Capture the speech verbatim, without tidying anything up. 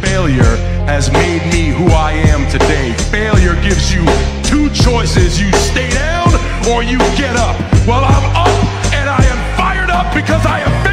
failure has made me who I am today. Failure gives you two choices. You stay down or you get up. Well, I'm up and I am fired up because I have